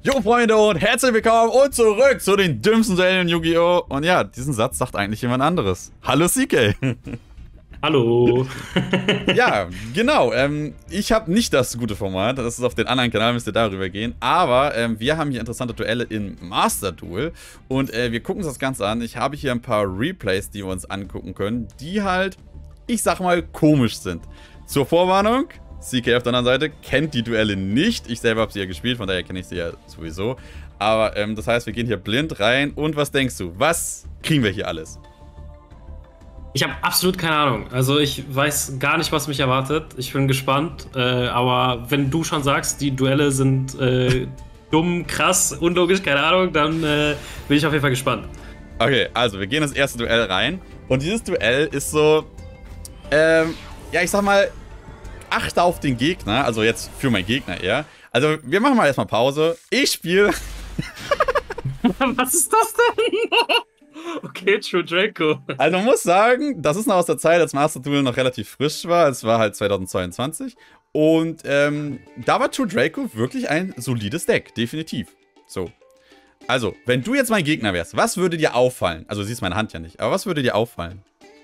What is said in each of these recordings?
Jo Freunde und herzlich willkommen und zurück zu den dümmsten Duellen in Yu-Gi-Oh! Und ja, diesen Satz sagt eigentlich jemand anderes. Hallo CK. Hallo. Ja, genau. Ich habe nicht das gute Format. Das ist auf den anderen Kanal, müsst ihr darüber gehen. Aber wir haben hier interessante Duelle in Master Duel. Und wir gucken uns das Ganze an. Ich habe hier ein paar Replays, die wir uns angucken können, die halt, ich sag mal, komisch sind. Zur Vorwarnung. CK auf der anderen Seite kennt die Duelle nicht. Ich selber habe sie ja gespielt, von daher kenne ich sie ja sowieso. Aber das heißt, wir gehen hier blind rein. Und was denkst du? Was kriegen wir hier alles? Ich habe absolut keine Ahnung. Also ich weiß gar nicht, was mich erwartet. Ich bin gespannt. Aber wenn du schon sagst, die Duelle sind dumm, krass, unlogisch, keine Ahnung, dann bin ich auf jeden Fall gespannt. Okay, also wir gehen ins erste Duell rein. Und dieses Duell ist so, ja, ich sag mal, achte auf den Gegner, also jetzt für meinen Gegner eher. Also, wir machen mal erstmal Pause. Ich spiele. Was ist das denn? Okay, True Draco. Also, man muss sagen, das ist noch aus der Zeit, als Master Duel noch relativ frisch war. Es war halt 2022. Und da war True Draco wirklich ein solides Deck, definitiv. So. Also, wenn du jetzt mein Gegner wärst, was würde dir auffallen? Also, du siehst meine Hand ja nicht, aber was würde dir auffallen?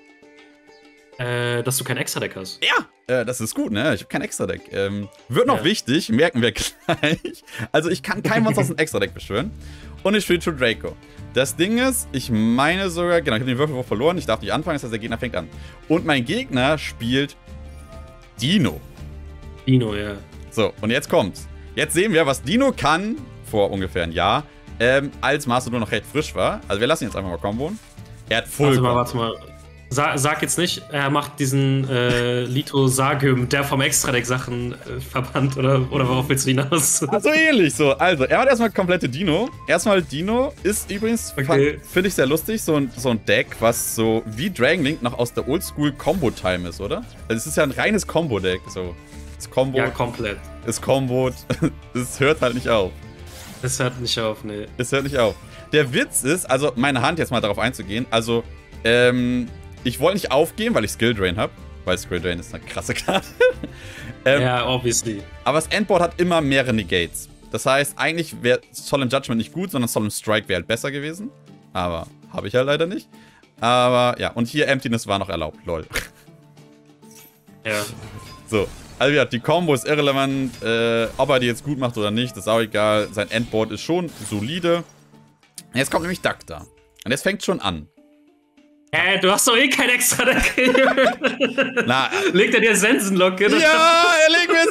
Dass du kein Extra-Deck hast. Ja, das ist gut, ne? Ich habe kein Extra-Deck. Wird noch wichtig, merken wir gleich. Also ich kann kein Monster aus dem Extra-Deck beschwören. Und ich spiele True Draco. Das Ding ist, ich meine sogar, genau, ich habe den Würfelwurf verloren, ich darf nicht anfangen, das heißt, der Gegner fängt an. Und mein Gegner spielt Dino. Dino, ja. So, und jetzt kommt's. Jetzt sehen wir, was Dino kann, vor ungefähr ein Jahr, als Master Duel noch recht frisch war. Also wir lassen ihn jetzt einfach mal komboen. Er hat Full. Warte mal. Sag jetzt nicht, er macht diesen Lito Sargym, der vom Extra-Deck Sachen verbannt, oder worauf willst du hinaus? So ähnlich, so. Also, er hat erstmal komplette Dino. Erstmal Dino ist übrigens, finde ich sehr lustig, so ein Deck, was so wie Dragon Link noch aus der Oldschool Combo-Time ist, oder? Also, es ist ja ein reines Combo-Deck, so. Das Combo. Ja, komplett. Ist Combo. Es hört halt nicht auf. Es hört nicht auf, ne. Es hört nicht auf. Der Witz ist, also, meine Hand jetzt mal darauf einzugehen, also, ich wollte nicht aufgeben, weil ich Skill Drain habe. Weil Skill Drain ist eine krasse Karte. Ja, obviously. Aber das Endboard hat immer mehrere Negates. Das heißt, eigentlich wäre Solemn Judgment nicht gut, sondern Solemn Strike wäre halt besser gewesen. Aber habe ich halt leider nicht. Aber ja, und hier Emptiness war noch erlaubt. Lol. Ja. So, also ja, die Combo ist irrelevant. Ob er die jetzt gut macht oder nicht, ist auch egal. Sein Endboard ist schon solide. Jetzt kommt nämlich Daktar. Und jetzt fängt schon an. Du hast doch eh kein Extra-Deck. Na, legt er dir Sensenlocke? Ja, er legt mir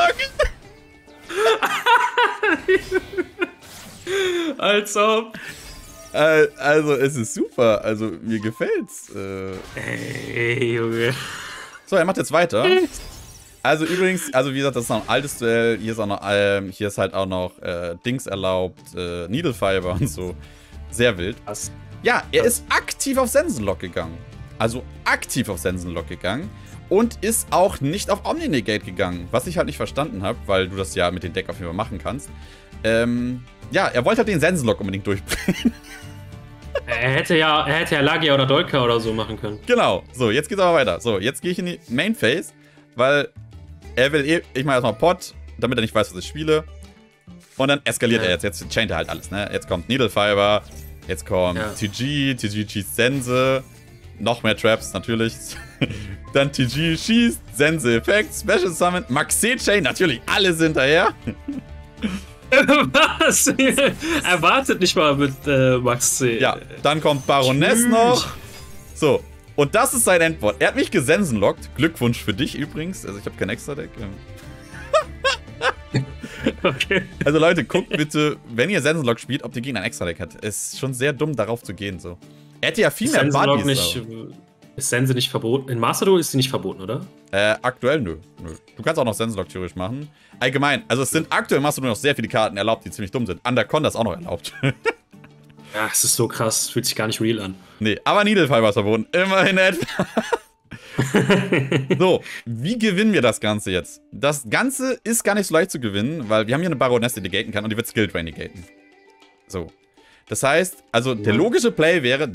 Sensenlocke. Als ob. Also, es ist super. Also, mir gefällt's. Ey, Junge. So, er macht jetzt weiter. Also, übrigens, also, wie gesagt, das ist noch ein altes Duell. Hier ist, auch noch, hier ist halt auch noch Dings erlaubt. Needle Fiber und so. Sehr wild. Was? Ja, er ist aktiv auf Sensenlock gegangen. Also aktiv auf Sensenlock gegangen. Und ist auch nicht auf Omni-Negate gegangen. Was ich halt nicht verstanden habe, weil du das ja mit dem Deck auf jeden Fall machen kannst. Ja, er wollte halt den Sensenlock unbedingt durchbringen. Er hätte ja Lagia oder Dolka oder so machen können. Genau. So, jetzt geht's aber weiter. So, jetzt gehe ich in die Main Phase, weil er will ich mache erstmal Pot, damit er nicht weiß, was ich spiele. Und dann eskaliert er jetzt. Jetzt chaint er halt alles, ne? Jetzt kommt Needle Fiber. Jetzt kommt TG schießt Sense. Noch mehr Traps, natürlich. Dann TG schießt, Sense Effekt, Special Summon, Maxe Chain, natürlich, alle sind hinterher. Was? Er wartet nicht mal mit Maxe. Ja, dann kommt Baroness noch. So, und das ist sein Endboard. Er hat mich gesensenlockt. Glückwunsch für dich übrigens. Also ich habe kein Extra-Deck. Okay. Also Leute, guckt bitte, wenn ihr Sensenlock spielt, ob der Gegner ein Extra-Deck hat. Es ist schon sehr dumm, darauf zu gehen. So. Er hätte ja viel mehr Buddies. Nicht, ist Sense nicht verboten? In Master Duel ist sie nicht verboten, oder? Aktuell nö. Du kannst auch noch Sensenlock theoretisch machen. Allgemein, also es sind aktuell in Master Duel noch sehr viele Karten erlaubt, die ziemlich dumm sind. Anaconda ist auch noch erlaubt. Ja, es ist so krass, fühlt sich gar nicht real an. Nee, aber Needle Fiber ist verboten. Immerhin etwa. So, wie gewinnen wir das Ganze jetzt? Das Ganze ist gar nicht so leicht zu gewinnen, weil wir haben hier eine Baroness, die negaten kann und die wird Skill Drain negaten. So. Das heißt, also der logische Play wäre,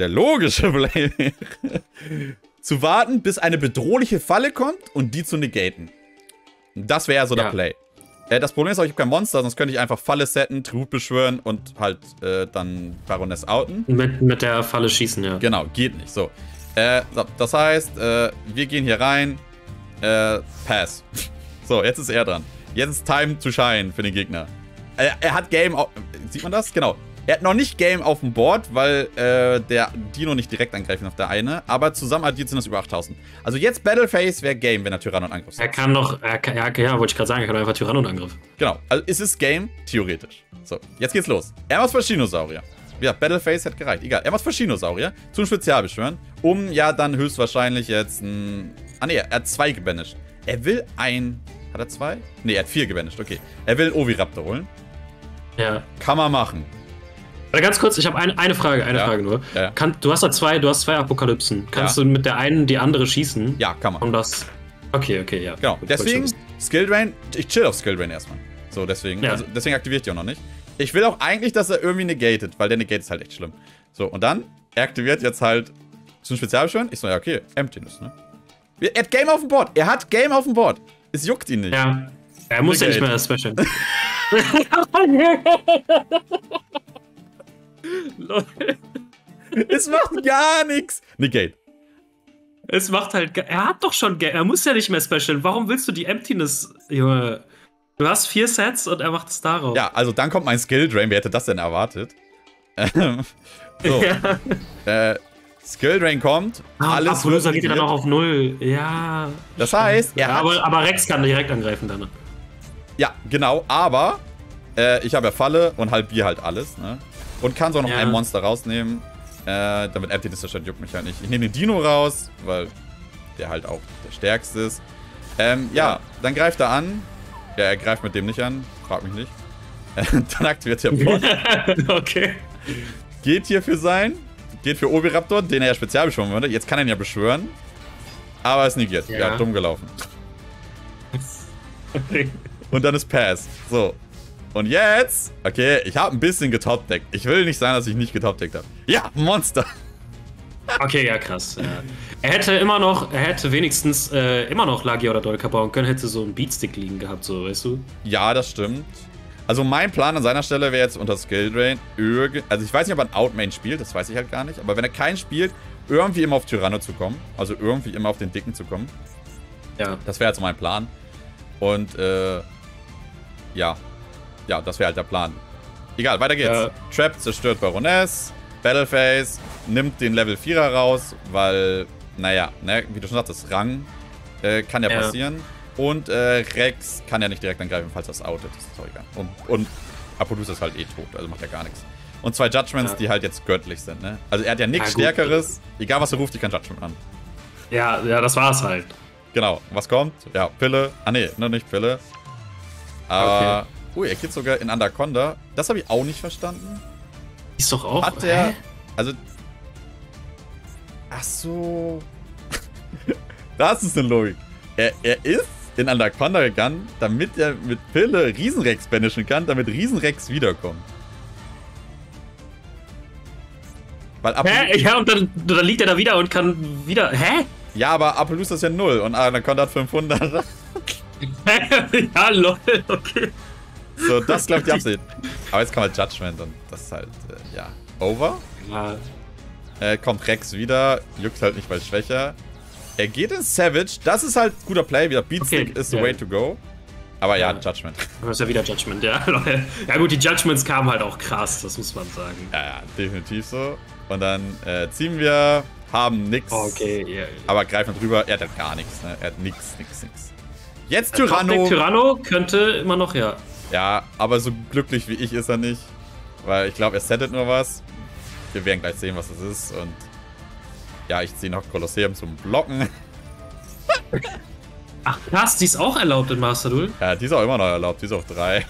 zu warten, bis eine bedrohliche Falle kommt und die zu negaten. Das wäre so der Play. Das Problem ist auch, ich habe kein Monster, sonst könnte ich einfach Falle setten, Tribut beschwören und halt dann Baroness outen. Mit der Falle schießen, ja. Genau, geht nicht. So. Das heißt, wir gehen hier rein. Pass. So, jetzt ist er dran. Jetzt ist Time to shine für den Gegner. Er hat Game auf... Sieht man das? Genau. Er hat noch nicht Game auf dem Board, weil der Dino nicht direkt angreifen auf der eine. Aber zusammen addiert sind das über 8000. Also jetzt Battleface wäre Game, wenn er Tyranno und Angriff Er kann doch... Ja, wollte ich gerade sagen, er kann einfach Tyranno und Angriff. Genau. Also es ist Game, theoretisch. So, jetzt geht's los. Er macht Faschinosaurier. Ja, Battleface hat gereicht. Egal. Er macht Faschinosaurier zum Spezialbeschwören, um ja dann höchstwahrscheinlich jetzt ein... Ah ne, er hat 2 gebanished. Er will ein... Hat er 2? Ne, er hat 4 gebanished. Okay. Er will Oviraptor holen. Ja. Kann man machen. Aber ganz kurz, ich habe eine Frage, Frage nur. Ja. Du hast zwei Apokalypsen. Kannst du mit der einen die andere schießen? Ja, kann man. Um das... Okay, ja. Genau. Deswegen, Skill Drain, ich chill auf Skill Drain erstmal. So, deswegen. Ja. Also, deswegen aktiviere ich die auch noch nicht. Ich will auch eigentlich, dass er irgendwie negated, weil der Negate ist halt echt schlimm. So, und dann, er aktiviert jetzt halt zum Spezialbeschwören. Ich so, ja, okay, Emptiness, ne? Er hat Game auf dem Board. Er hat Game auf dem Board. Es juckt ihn nicht. Ja. Er muss ja nicht mehr das Special. Es macht gar nichts. Negate. Es macht halt... Er hat doch schon... Er muss ja nicht mehr special. Warum willst du die Emptiness, Junge? Du hast 4 Sets und er macht es darauf. Ja, also dann kommt mein Skill Drain. Wer hätte das denn erwartet? So. Ja. Skill Drain kommt. Alles Apollosa geht ja dann auch auf 0. Ja. Das heißt, er hat... Aber Rex kann direkt angreifen dann. Ja, genau. Aber ich habe ja Falle und halbiere halt alles, ne? Und kann so noch ein Monster rausnehmen. Damit Emptiness zerstört, juckt mich halt nicht. Ich nehme den Dino raus, weil der halt auch der stärkste ist. Ja, dann greift er an. Ja, er greift mit dem nicht an. Frag mich nicht. Dann aktiviert der Bot. Okay. Geht hier für sein. Geht für Oviraptor, den er ja spezial beschwören würde. Jetzt kann er ihn ja beschwören. Aber es negiert. Ja, dumm gelaufen. Und dann ist Pass. So. Und jetzt, okay, ich habe ein bisschen getopdeckt. Ich will nicht sagen, dass ich nicht getopdeckt habe. Ja, Monster. Okay, ja, krass. Ja. Er hätte wenigstens immer noch Lagia oder Dolka bauen können, hätte so einen Beatstick liegen gehabt, so, weißt du? Ja, das stimmt. Also mein Plan an seiner Stelle wäre jetzt unter Skill Drain, also ich weiß nicht, ob er einen Outmain spielt, das weiß ich halt gar nicht. Aber wenn er keinen spielt, irgendwie immer auf Tyranno zu kommen. Also irgendwie immer auf den Dicken zu kommen. Ja. Das wäre jetzt mein Plan. Und, ja. Ja, das wäre halt der Plan. Egal, weiter geht's. Ja. Trap zerstört Baroness. Battleface nimmt den Level 4er raus, weil, naja, ne, wie du schon sagtest, Rang kann ja passieren. Und Rex kann ja nicht direkt angreifen, falls das outet. Das ist auch egal. Und Apollosa ist halt eh tot, also macht ja gar nichts. Und 2 Judgments, die halt jetzt göttlich sind, ne? Also er hat ja nichts Stärkeres. Egal was er ruft, die kann Judgment an. Ja, das war's halt. Genau. Was kommt? Ja, Pille. Ah, ne, noch nicht Pille. Aber... Okay. Er geht sogar in Anaconda. Das habe ich auch nicht verstanden. Ist doch auch. Hat der. Also. Ach so. Das ist eine Logik. Er ist in Anaconda gegangen, damit er mit Pille Riesenrex banishen kann, damit Riesenrex wiederkommt. Weil Ja, und dann liegt er da wieder und kann wieder. Hä? Ja, aber Apollosa ist ja 0 und Anaconda hat 500. Ja, lol, okay. So, das ist, glaube ich, die Absicht. Aber jetzt kommt halt Judgment und das ist halt, ja, over. Ja. Kommt Rex wieder, juckt halt nicht, weil schwächer. Er geht in Savage, das ist halt guter Play, wieder Beatstick is the way to go. Aber ja, Judgment. Das ist ja wieder Judgment, ja. Ja gut, die Judgments kamen halt auch krass, das muss man sagen. Ja, definitiv so. Und dann ziehen wir, haben nix. Okay, ja. Aber greifen drüber, er hat halt gar nichts, ne? Er hat nix. Jetzt Tyranno. Tyranno könnte immer noch, ja. Ja, aber so glücklich wie ich ist er nicht. Weil ich glaube, er settet nur was. Wir werden gleich sehen, was das ist. Und ja, ich ziehe noch Kolosseum zum Blocken. Ach krass, die ist auch erlaubt in Master Duel? Ja, die ist auch immer noch erlaubt. Die ist auf 3.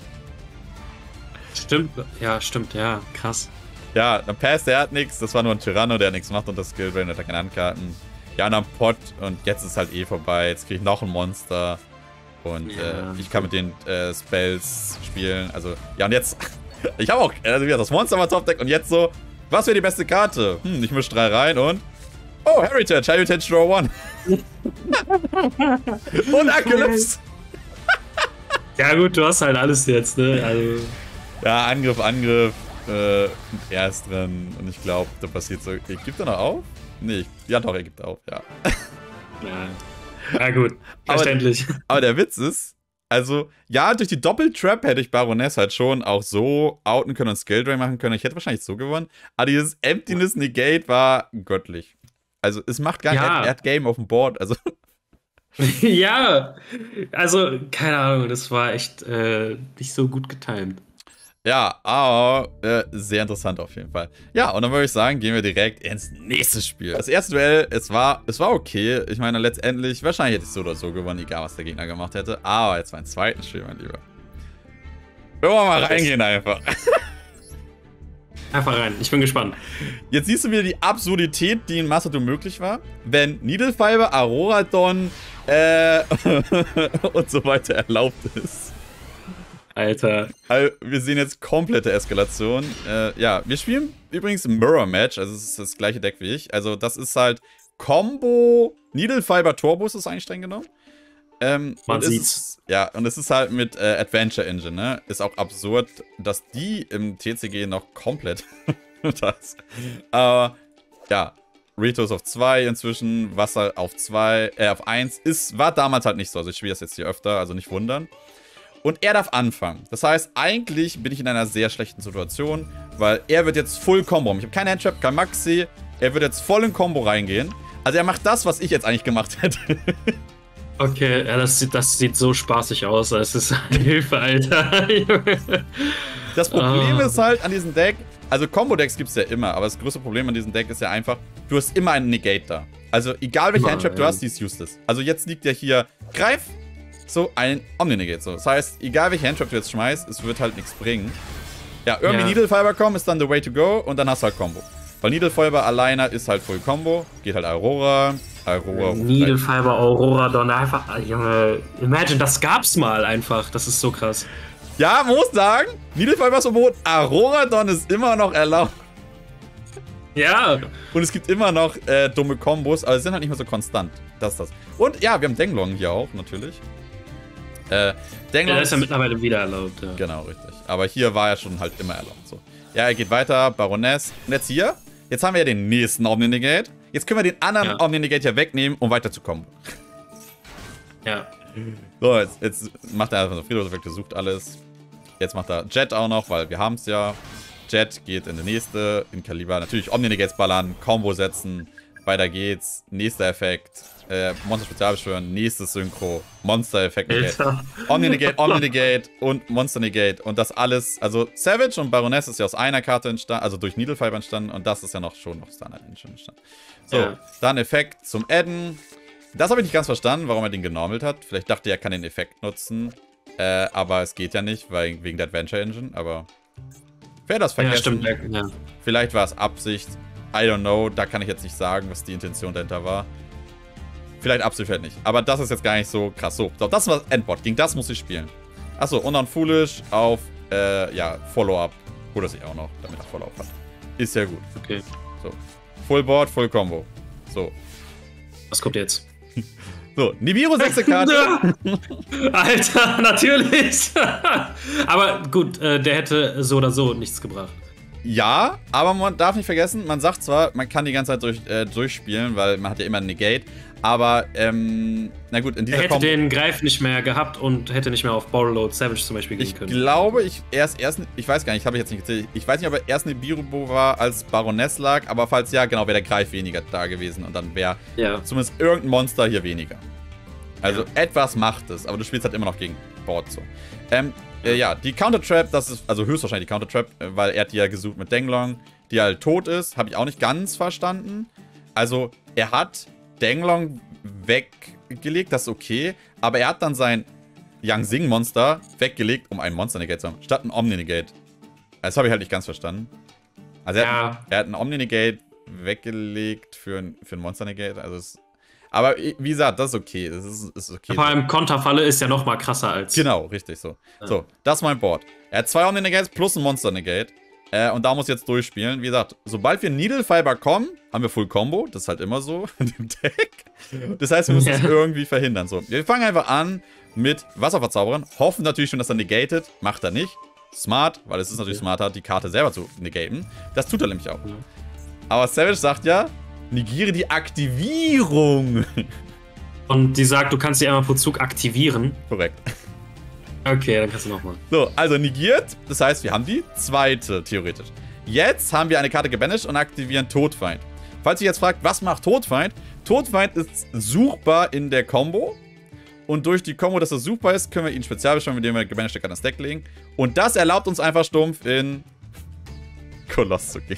Stimmt, ja, krass. Ja, dann Pass, der hat nichts. Das war nur ein Tyranno, der nichts macht und das Skill Drain, der hat keine Handkarten. Ja, und dann Pot und jetzt ist halt eh vorbei. Jetzt kriege ich noch ein Monster. Und ich kann mit den Spells spielen. Also, ja, und jetzt. Ich habe auch wieder das Monster mal Top Deck und jetzt so. Was wäre die beste Karte? Ich mische 3 rein und. Oh, Heritage Draw 1. Und Apocalypse. Ja gut, du hast halt alles jetzt, ne? Also. Ja, Angriff, er ist drin und ich glaube, da passiert so. Gibt er noch auf? Nee, ja doch, er gibt auf, ja. Ja gut, verständlich. Aber der Witz ist, also, ja, durch die Doppeltrap hätte ich Baroness halt schon auch so outen können und Skill Drain machen können. Ich hätte wahrscheinlich so gewonnen. Aber dieses Emptiness Negate war göttlich. Also, es macht gar nicht, er hat Game auf dem Board, also. Ja, also, keine Ahnung, das war echt nicht so gut getimt. Ja, aber sehr interessant auf jeden Fall. Ja, und dann würde ich sagen, gehen wir direkt ins nächste Spiel. Das erste Duell, es war okay. Ich meine, letztendlich, wahrscheinlich hätte ich so oder so gewonnen, egal was der Gegner gemacht hätte. Aber jetzt mein zweites Spiel, mein Lieber. Wollen wir mal reingehen einfach. Einfach rein, ich bin gespannt. Jetzt siehst du wieder die Absurdität, die in Master Duel möglich war. Wenn Needle Fiber, Auroradon und so weiter erlaubt ist. Alter. Also, wir sehen jetzt komplette Eskalation. Ja, wir spielen übrigens Mirror Match, also es ist das gleiche Deck wie ich. Also das ist halt Combo Needle Fiber Turbo ist eigentlich streng genommen. Man sieht's. Ja, und es ist halt mit Adventure Engine, ne? Ist auch absurd, dass die im TCG noch komplett das. Aber ja, Ritos auf 2 inzwischen, Wasser auf 1. War damals halt nicht so. Also ich spiele das jetzt hier öfter, also nicht wundern. Und er darf anfangen. Das heißt, eigentlich bin ich in einer sehr schlechten Situation, weil er wird jetzt Full Combo. Ich habe keinen Handtrap, kein Maxi. Er wird jetzt voll in Combo reingehen. Also er macht das, was ich jetzt eigentlich gemacht hätte. Okay, ja, das sieht so spaßig aus. Das ist Hilfe, Alter. Das Problem ist halt an diesem Deck, also Combo-Decks gibt es ja immer, aber das größte Problem an diesem Deck ist ja einfach, du hast immer einen Negate da. Also egal welche Handtrap du hast, die ist useless. Also jetzt liegt ja hier Greif, so ein Omni-Negate. So. Das heißt, egal welche Handtrap du jetzt schmeißt, es wird halt nichts bringen. Ja, irgendwie Needle Fiber kommen ist dann the way to go und dann hast du halt Combo. Weil Needle Fiber alleine ist halt Full Combo, geht halt Aurora. Needle Fiber, Aurora, Don, einfach, Junge, imagine, das gab's mal einfach, das ist so krass. Ja, muss sagen, Needle Fiber ist Verbot, Aurora Don ist immer noch erlaubt. Ja. Und es gibt immer noch dumme Kombos, aber sie sind halt nicht mehr so konstant. Das ist das. Und ja, wir haben Denglong hier auch, natürlich. Denglong ist ja mittlerweile wieder erlaubt, ja. Genau, richtig. Aber hier war er schon halt immer erlaubt. So. Ja, er geht weiter, Baroness. Und jetzt hier, jetzt haben wir ja den nächsten Omni-Negate. Jetzt können wir den anderen Omni-Negate hier wegnehmen, um weiter zu kommen. Ja. So, jetzt macht er einfach so Friedhofseffekte, sucht alles. Jetzt macht er Jet auch noch, weil wir haben es ja. Jet geht in die nächste, in Kaliber. Natürlich Omni-Negates ballern, Combo setzen. Weiter geht's. Nächster Effekt. Monster Spezial beschwören. Nächstes Synchro. Monster-Effekt. Omni-Negate und Monster-Negate. Und das alles. Also Savage und Baroness ist ja aus einer Karte entstanden. Also durch Needle Fiber entstanden. Und das ist ja schon noch Standard entstanden. So, dann Effekt zum Adden. Das habe ich nicht ganz verstanden, warum er den genormelt hat. Vielleicht dachte er, er kann den Effekt nutzen. Aber es geht ja nicht, weil wegen der Adventure Engine. Aber wer das vergessen? Ja, stimmt. Ja. Vielleicht war es Absicht. I don't know. Da kann ich jetzt nicht sagen, was die Intention dahinter war. Vielleicht Absicht, vielleicht nicht. Aber das ist jetzt gar nicht so krass. So, das war das Endboard. Gegen das muss ich spielen. Achso, und dann Foolish auf, ja, Follow-Up. Oder sich auch noch, damit er Follow-Up hat. Ist ja gut. Okay. So. Full Board, Full Combo. So. Was kommt jetzt? So, Nibiru 6. Karte. Alter, natürlich. Aber gut, der hätte so oder so nichts gebracht. Ja, aber man darf nicht vergessen, man sagt zwar, man kann die ganze Zeit durchspielen, weil man hat ja immer ein Negate, aber, na gut, in dieser Er hätte den Greif nicht mehr gehabt und hätte nicht mehr auf Borderload Savage zum Beispiel gehen können. Ich glaube, ich weiß gar nicht, habe ich jetzt nicht gezählt, ich weiß nicht, ob er erst Nibiru war, als Baroness lag, aber falls ja, genau, wäre der Greif weniger da gewesen und dann wäre zumindest irgendein Monster hier weniger. Also etwas macht es, aber du spielst halt immer noch gegen Board so. Ja, die Counter-Trap, das ist also höchstwahrscheinlich die Counter-Trap, weil er hat die ja gesucht mit Denglong, die halt tot ist, habe ich auch nicht ganz verstanden. Also, er hat Denglong weggelegt, das ist okay, aber er hat dann sein Yang Sing-Monster weggelegt, um einen Monster-Negate zu haben, statt ein Omni-Negate. Das habe ich halt nicht ganz verstanden. Also, er hat ein Omni-Negate weggelegt für ein Monster-Negate, also aber wie gesagt, das ist okay. Das ist okay. Vor allem Konterfalle ist ja noch mal krasser als... Genau, richtig so. Ja. So, das ist mein Board. Er hat 2 Omni-Negates plus ein Monster-Negate. Und da muss jetzt durchspielen. Wie gesagt, sobald wir Needle Fiber kommen, haben wir Full Combo. Das ist halt immer so in dem Deck. Das heißt, wir müssen es irgendwie verhindern. So, wir fangen einfach an mit Wasserverzauberern. Hoffen natürlich schon, dass er negated. Macht er nicht. Smart, weil es ist natürlich smarter, die Karte selber zu negaten. Das tut er nämlich auch. Aber Savage sagt ja, negiere die Aktivierung. Und die sagt, du kannst sie einmal pro Zug aktivieren. Korrekt. Okay, dann kannst du nochmal. So, also negiert. Das heißt, wir haben die zweite, theoretisch. Jetzt haben wir eine Karte gebanished und aktivieren Todfeind. Falls ihr jetzt fragt, was macht Todfeind? Todfeind ist suchbar in der Combo. Und durch die Combo, dass er suchbar ist, können wir ihn spezial beschwören, indem wir gebanishte Karten ins Deck legen. Und das erlaubt uns einfach stumpf in Koloss zu gehen.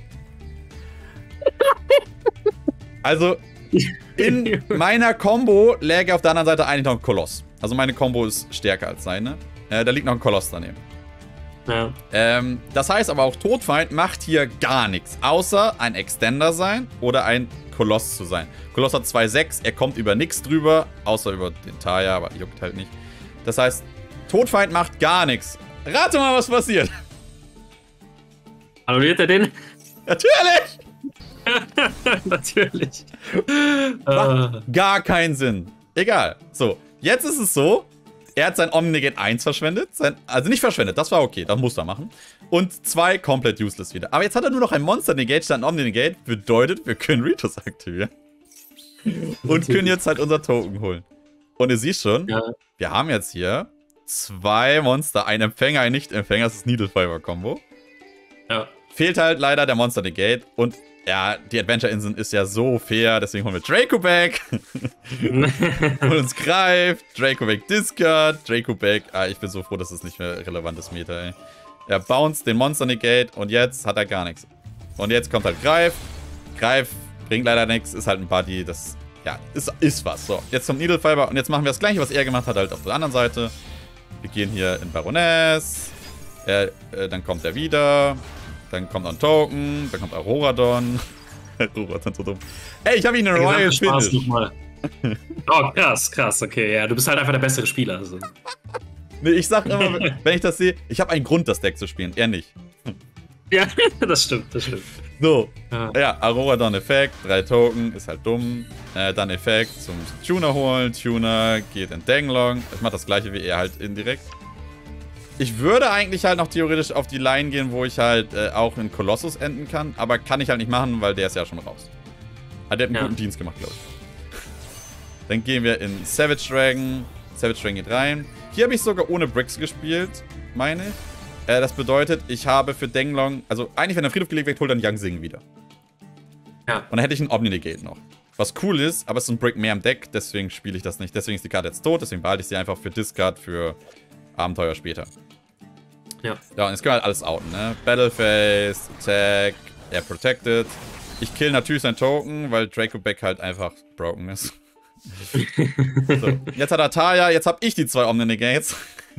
Also, in meiner Combo läge auf der anderen Seite eigentlich noch ein Koloss. Also meine Combo ist stärker als seine. Da liegt noch ein Koloss daneben. Ja. Das heißt aber auch, Todfeind macht hier gar nichts, außer ein Extender sein oder ein Koloss zu sein. Koloss hat 2,6, er kommt über nichts drüber, außer über den Taya, aber juckt halt nicht. Das heißt, Todfeind macht gar nichts. Rate mal, was passiert. Annulliert er den? Natürlich! Natürlich. Macht gar keinen Sinn. Egal. So, jetzt ist es so, er hat sein Omni-Negate 1 verschwendet. Also nicht verschwendet, das war okay, das muss er machen. Und 2 komplett useless wieder. Aber jetzt hat er nur noch ein Monster-Negate statt ein Omni-Negate. Bedeutet, wir können Ritos aktivieren. Und können jetzt halt unser Token holen. Und ihr seht schon, wir haben jetzt hier 2 Monster, ein Empfänger, ein Nicht-Empfänger. Das ist Needle Fiber Combo. Ja. Fehlt halt leider der Monster Negate. Und ja, die Adventure-Inseln ist ja so fair, deswegen holen wir Draco back. Und uns greift. Draco back Discard. Draco back. Ich bin so froh, dass es nicht mehr relevantes Meta, ey. Er bounced den Monster Negate und jetzt hat er gar nichts. Und jetzt kommt halt Greif. Greif bringt leider nichts, ist halt ein Buddy, das, ja, ist was. So, jetzt kommt Needle Fiber und jetzt machen wir das gleiche, was er gemacht hat, halt auf der anderen Seite. Wir gehen hier in Baroness. Dann kommt er wieder. Dann kommt ein Token. Dann kommt Auroradon. Auroradon, so dumm. Ey, ich habe ihn in Royal Finish. Oh, krass, okay. Ja, du bist halt einfach der bessere Spieler. Also. Nee, ich sag immer, wenn ich das sehe, ich habe einen Grund, das Deck zu spielen. Er nicht. Ja, das stimmt. So, ja, Auroradon-Effekt, 3 Token, ist halt dumm. Dann Effekt zum Tuner holen. Tuner geht in Danglong. Ich mache das gleiche wie er halt indirekt. Ich würde eigentlich halt noch theoretisch auf die Line gehen, wo ich halt auch in Colossus enden kann. Aber kann ich halt nicht machen, weil der ist ja schon raus. Aber der hat einen guten Dienst gemacht, glaube ich. Dann gehen wir in Savage Dragon. Savage Dragon geht rein. Hier habe ich sogar ohne Bricks gespielt, meine ich. Das bedeutet, ich habe für Danglong, also eigentlich, wenn der Friedhof gelegt wird, holt dann Yang Sing wieder. Ja. Und dann hätte ich einen Omni-Negate noch. Was cool ist, aber es ist ein Brick mehr im Deck, deswegen spiele ich das nicht. Deswegen ist die Karte jetzt tot, deswegen behalte ich sie einfach für Discard, für Abenteuer später. Ja. Ja, und jetzt können wir halt alles outen, ne? Battleface, Attack, er protected. Ich kill natürlich seinen Token, weil Draco Back halt einfach broken ist. So, jetzt hat er Taya, jetzt habe ich die 2 Omni-Negates.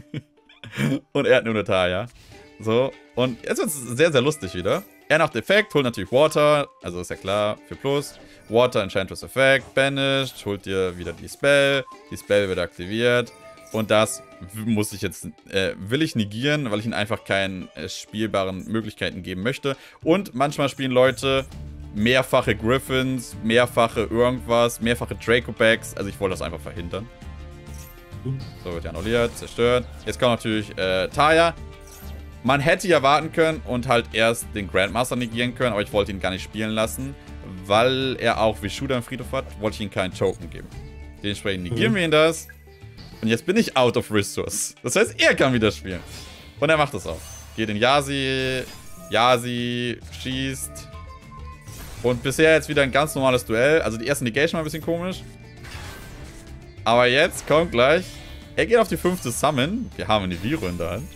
Und er hat nur eine Taya. So, und jetzt wird es sehr, sehr lustig wieder. Er macht Effekt, holt natürlich Water, also ist ja klar, für Plus. Water, Enchantress Effect, Banished, holt dir wieder die Spell wird aktiviert. Und das muss ich jetzt, will ich negieren, weil ich ihm einfach keine spielbaren Möglichkeiten geben möchte. Und manchmal spielen Leute mehrfache Griffins, mehrfache irgendwas, mehrfache Draco-Backs. Also ich wollte das einfach verhindern. So, wird ja annulliert, zerstört. Jetzt kommt natürlich Taya. Man hätte ja warten können und halt erst den Grandmaster negieren können, aber ich wollte ihn gar nicht spielen lassen, weil er auch wie Shooter im Friedhof hat, wollte ich ihm keinen Token geben. Dementsprechend negieren wir ihn das. Und jetzt bin ich out of resource. Das heißt, er kann wieder spielen. Und er macht das auch. Geht in Yasi. Yasi schießt. Und bisher jetzt wieder ein ganz normales Duell. Also die erste Negation war ein bisschen komisch. Aber jetzt kommt gleich. Er geht auf die 5. Summon. Wir haben Nibiru in der Hand.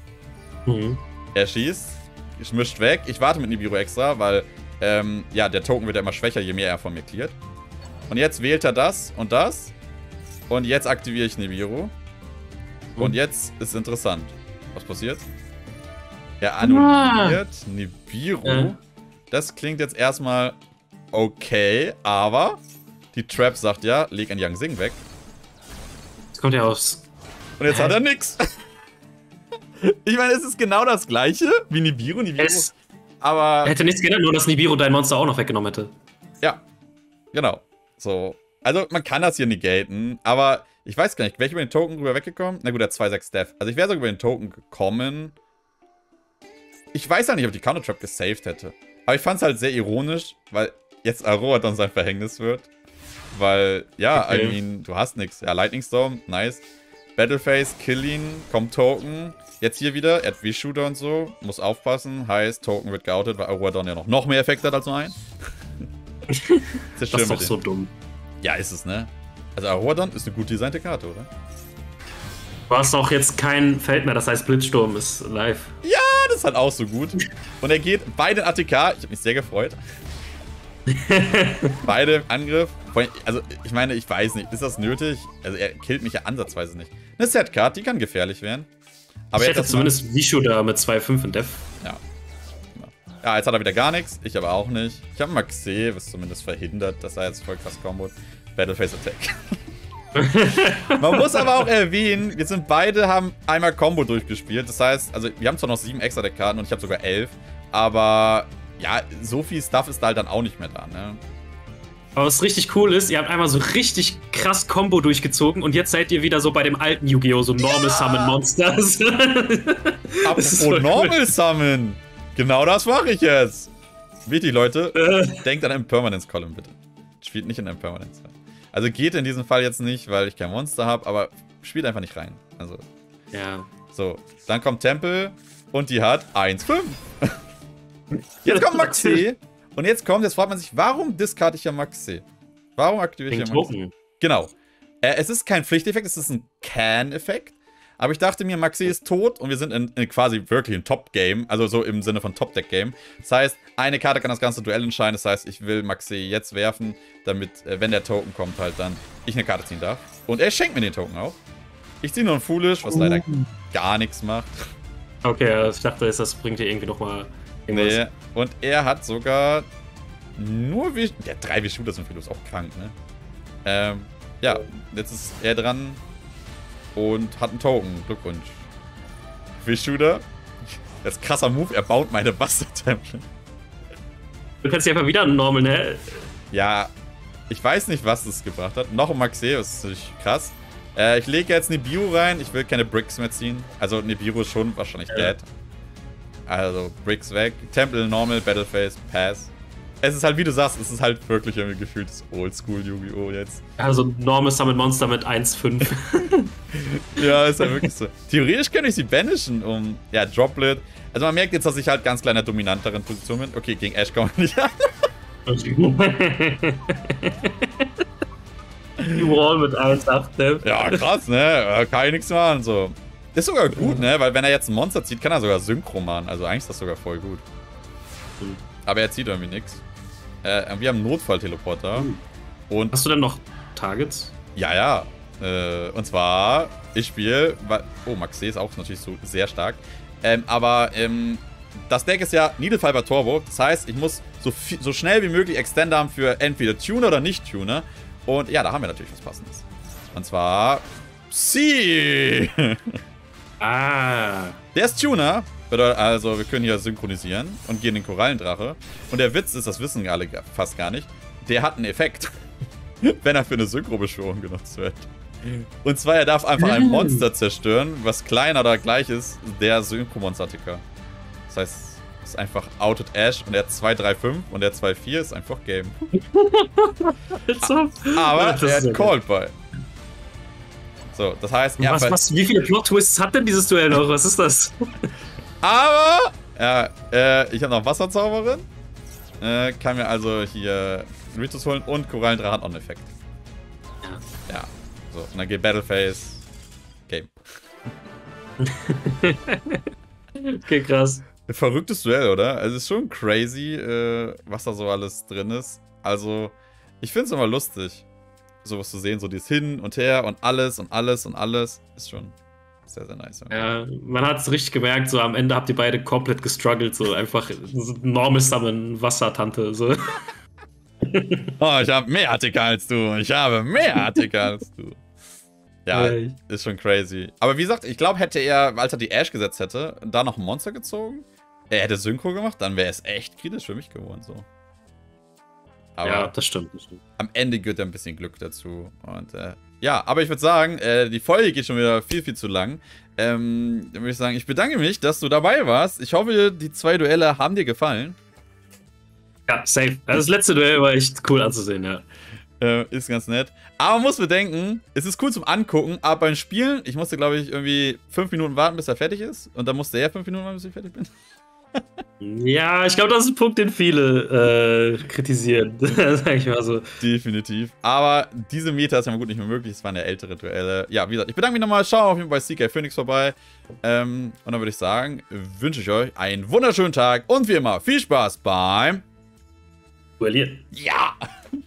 Er schießt. Mischt weg. Ich warte mit Nibiru extra, weil ja, der Token wird ja immer schwächer, je mehr er von mir cleart. Und jetzt wählt er das und das. Und jetzt aktiviere ich Nibiru. Und jetzt ist interessant. Was passiert? Er annulliert Nibiru. Das klingt jetzt erstmal okay, aber die Trap sagt ja, leg ein Yang Sing weg. Jetzt kommt er aus. Und jetzt hat er nix. Ich meine, es ist genau das gleiche wie Nibiru. Aber. Hätte nichts geändert, nur dass Nibiru dein Monster auch noch weggenommen hätte. Ja, genau. So. Also, man kann das hier negaten, aber ich weiß gar nicht, wäre ich über den Token rüber weggekommen? Na gut, der 2-6 Death. Also, ich wäre sogar über den Token gekommen. Ich weiß ja nicht, ob die Counter-Trap gesaved hätte. Aber ich fand es halt sehr ironisch, weil jetzt Aurora dann sein Verhängnis wird. Weil, ja, okay. I mean, du hast nichts. Ja, Lightning Storm, nice. Battleface, Kill ihn, kommt Token. Jetzt hier wieder, er hat V-Shooter und so. Muss aufpassen, heißt, Token wird geoutet, weil Aurora ja noch mehr Effekt hat als nur ein. Das ist doch so dumm. Ja, ist es, ne? Also Aurora ist eine gut designte Karte, oder? Du hast auch jetzt kein Feld mehr, das heißt Blitzsturm ist live. Ja, das ist halt auch so gut. Und er geht bei den ATK, ich habe mich sehr gefreut. Beide im Angriff. Also, ich meine, ich weiß nicht, ist das nötig? Also, er killt mich ja ansatzweise nicht. Eine Setcard, die kann gefährlich werden. Aber ich hätte zumindest Vishu da mit 2,5 in Def. Ja. Ja, jetzt hat er wieder gar nichts. Ich aber auch nicht. Ich habe Maxé, was zumindest verhindert, dass er jetzt voll krass kombot. Battleface Attack. Man muss aber auch erwähnen, wir sind beide, haben einmal Combo durchgespielt. Das heißt, also wir haben zwar noch 7 extra Deckkarten und ich habe sogar 11. Aber ja, so viel Stuff ist da halt dann auch nicht mehr da, ne? Aber was richtig cool ist, ihr habt einmal so richtig krass Combo durchgezogen und jetzt seid ihr wieder so bei dem alten Yu-Gi-Oh! So Normal Summon Monsters. Apropos Normal Summon! Genau das mache ich jetzt! Wichtig, Leute, denkt an Impermanence Column, bitte. Spielt nicht in Impermanence. Also geht in diesem Fall jetzt nicht, weil ich kein Monster habe, aber spielt einfach nicht rein. Also. Ja. So, dann kommt Tempel und die hat 1,5. Jetzt kommt Maxé. Und jetzt fragt man sich, warum discard ich ja Maxé? Warum aktiviere ich ja Maxé? Genau. Es ist kein Pflichteffekt, es ist ein Can-Effekt. Aber ich dachte mir, Maxé ist tot und wir sind in quasi wirklich ein Top-Game. Also so im Sinne von Top-Deck-Game. Das heißt, eine Karte kann das ganze Duell entscheiden. Das heißt, ich will Maxé jetzt werfen, damit, wenn der Token kommt, halt dann ich eine Karte ziehen darf. Und er schenkt mir den Token auch. Ich ziehe nur ein Foolish, was leider gar nichts macht. Okay, ich dachte, das bringt dir irgendwie nochmal irgendwas. Nee, und er hat sogar nur der 3 V-Shooter sind für auch krank, ne? Ja, jetzt ist er dran und hat einen Token. Glückwunsch. V-Shooter. Das ist ein krasser Move, er baut meine Bastard-Tempel. Du kannst ja einfach wieder einen Normal, ne? Ja, ich weiß nicht, was das gebracht hat. Noch ein Maxé, das ist natürlich krass. Ich lege jetzt Nibiru rein, ich will keine Bricks mehr ziehen. Also Nibiru ist schon wahrscheinlich dead. Also Bricks weg. Temple, Normal, Battleface, Pass. Es ist halt, wie du sagst, es ist halt wirklich irgendwie gefühlt Oldschool Yu-Gi-Oh! Jetzt. Also Normal Summon Monster mit 1,5. Ja, ist ja wirklich so. Theoretisch könnte ich sie banishen, ja, Droplet. Also man merkt jetzt, dass ich halt ganz kleiner dominanteren Position bin. Okay, gegen Ash kann man nicht an. Die Wall mit 1,8. Ja, krass, ne? Kann ich nichts machen, so. Ist sogar gut, ne? Weil wenn er jetzt ein Monster zieht, kann er sogar Synchro machen. Also eigentlich ist das sogar voll gut. Aber er zieht irgendwie nichts. Wir haben einen Notfall-Teleporter. Und hast du denn noch Targets? Ja, ja. Und zwar, ich spiele. Oh, Maxé ist auch natürlich so sehr stark. Aber das Deck ist ja Needlefiber Turbo. Das heißt, ich muss so schnell wie möglich Extender haben für entweder Tuner oder Nicht-Tuner. Und ja, da haben wir natürlich was Passendes. Und zwar Psy. Ah. Der ist Tuner. Bedeutet also, wir können hier synchronisieren und gehen in den Korallendrache. Und der Witz ist, das wissen alle fast gar nicht, der hat einen Effekt, wenn er für eine Synchro-Beschwörung genutzt wird. Und zwar, er darf einfach ein Monster zerstören, was kleiner oder gleich ist, der Synchro-Monster-Ticker. Das heißt, es ist einfach outed Ash und er hat 2-3-5 und der 2-4 ist einfach Game. Aber er hat Called by. So, das heißt, wie viele Plot-Twists hat denn dieses Duell noch? Was ist das? Aber, ja, ich habe noch Wasserzauberin. Kann mir also hier Ritus holen und Korallendrache hat auch einen Effekt. Ja. Ja. So, und dann geht Battleface. Game. Okay, krass. Ein verrücktes Duell, oder? Also, es ist schon crazy, was da so alles drin ist. Also, ich finde es immer lustig, sowas zu sehen. So dieses Hin und Her und alles und alles und alles. Ist schon sehr, sehr nice. Ja, man hat es richtig gemerkt, so am Ende habt ihr beide komplett gestruggelt, so einfach so Normal Summon Wassertante, so. Oh, ich habe mehr Artikel als du. Ich habe mehr Artikel als du. Ja, ist schon crazy. Aber wie gesagt, ich glaube, hätte er, als er die Ashe gesetzt hätte, da noch ein Monster gezogen, er hätte Synchro gemacht, dann wäre es echt kritisch für mich geworden, so. Aber ja, das stimmt. am Ende gehört ein bisschen Glück dazu. Und ja, aber ich würde sagen, die Folge geht schon wieder viel, viel zu lang. Dann würde ich sagen, ich bedanke mich, dass du dabei warst. Ich hoffe, die 2 Duelle haben dir gefallen. Ja, safe. Also das letzte Duell war echt cool anzusehen, ja. Ist ganz nett. Aber man muss bedenken, es ist cool zum Angucken, aber beim Spielen, ich musste, glaube ich, irgendwie 5 Minuten warten, bis er fertig ist. Und dann musste er 5 Minuten warten, bis ich fertig bin. Ja, ich glaube, das ist ein Punkt, den viele kritisieren. Sag ich mal so. Definitiv. Aber diese Meta ist ja mal gut nicht mehr möglich. Es waren ja ältere Duelle. Ja, wie gesagt, ich bedanke mich nochmal. Schau auf jeden Fall bei CK Phoenix vorbei. Und dann würde ich sagen, wünsche ich euch einen wunderschönen Tag. Und wie immer, viel Spaß beim Duellieren. Ja!